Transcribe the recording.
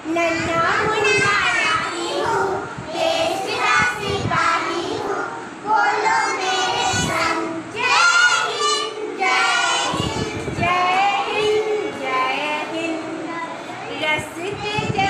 नन्हा मुन्ना राही हूँ, देश का सिपाही हूँ, बोलो मेरे संग जय हिंद जय हिंद जय हिंद जय हिंद। रस्ते